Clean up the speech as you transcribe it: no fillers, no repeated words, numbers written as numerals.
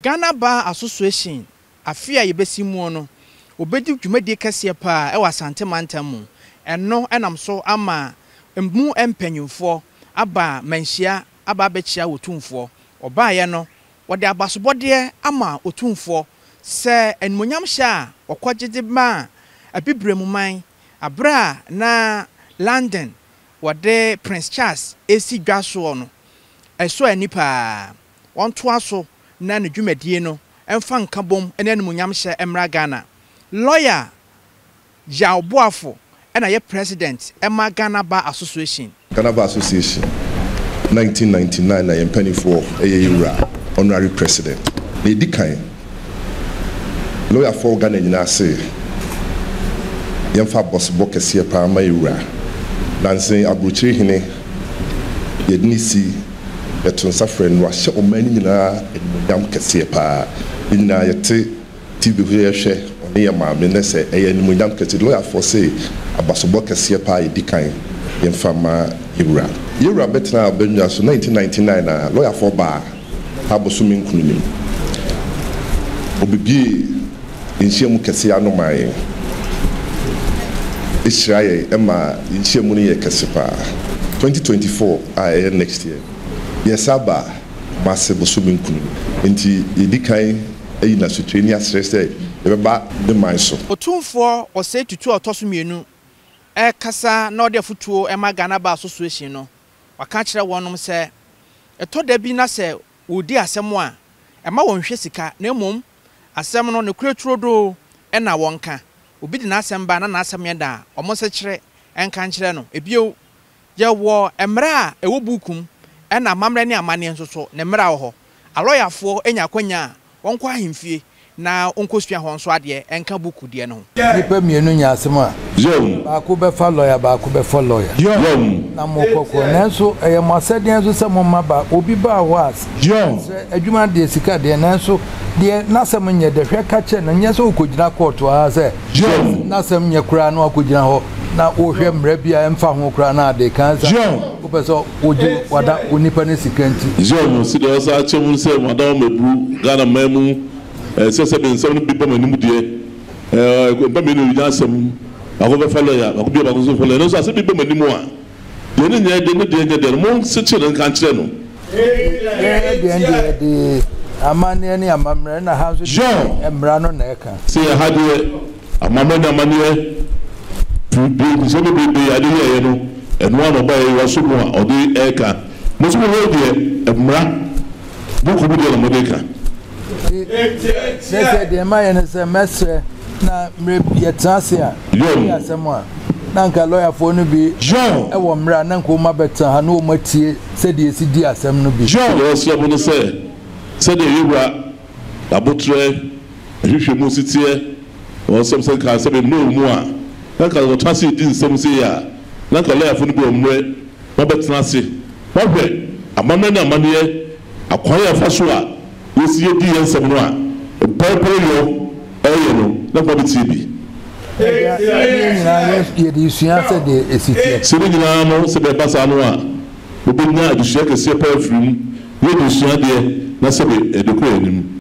Ghana Bar Association afia yebesi mu no obedi dwumadi kase pa e wa Asantehene mu eno enam so ama mu empanyumfo aba manhia aba bechia wotumfo obaye no wode abasobode ama otumfo se enmonyam hya okwagede ma abibremu man abra na London wode Prince Charles esi dwaso no eso anipa wonto aso na ne dwumadie no emfa nkabom ene enmonyam hya emra Ghana lawyer Jawboafo ena ye president Emma Ghana Bar Association. Ghana Bar Association 1999 na yempani for eyura honorary president. Le dikan lawyer for Ghana nyina say yemfa boss bokese pa ma yura. Nansen abrochire hene yednisi etonsa friend wa hye omani nyina edmodam kese pa nyina yete TV hwehwe oni ya maame ne se eyanimonyam kese lawyer for say abasobo kese pa yedikan yemfa ma yura betna benja so 1999 na lawyer for bar abosumi nkununi obibi insiemu kese anomaye Israel ema insiemu ne kese pa 2024 next year yesaba masse bosumi nkununi enti yedikan na sutreni asrese ebeba de manso otumfo ose tutu otosumienu kasa na ode futuo Emma Ghana Bar Association no waka kire wonom se etoda bi na se wodi asem a ema wonhwe sika na emom asem no ne kureturo do na wonka obi di na asem ba na asem yeda omo se kire enka kire no ebio ye wo emra ewo bukum na mamre ne amane nsoso ne mra wo ho aloyafo enya kwanya wonko ahemfie na onkosua ho nso ade enka buku de no nipa mienu nya asem a ba ko be fa lawyer ba ko be fa lawyer na mokoko nanso mo asede nso se mo maba obi ba was adwuma de sika de nanso de nasem nye de hwe ka che na nye so okogina court a se nasem nye kura no akogina ho na ohwe mra bia emfa ho kura na de kansa ko be so oji wada onipa ne sika nti no si de osa achemu se madam mebu Ghana mamu se ben so no bipa manimu de ba me no yasem ako be follow ya ako bi ba ko so follow no so ase bipa manimu a de ne nye de mo se chire kan kire no de amane ne amamre na ha so emra no na eka se ya ha de amamre na amane bi so bi ya de ye no eno ano ba ye waso mu a ode eka mo so mo de emra buku bi de na mo de eka se de ma ye ne se mesre na mre yetase a ya sema na nka lawyer for no bi e wo mra na nka o ma beta ha no o matie se de esi di asem no bi yo so bo no se de yura abotre hwehwe mu sitie o sem se ka se be no mu a na ka o twase di nsem se ya na nka lawyer for no bi o mre ma beta se wa hwe amamne na amane akwan ya fa so a esi di nsem no a purple yo no na kwa bitibi ye di suya se de esitie se ni na no se be pasa no a obi nya adusua kese pa afrim ye di suya de na se be edeko anim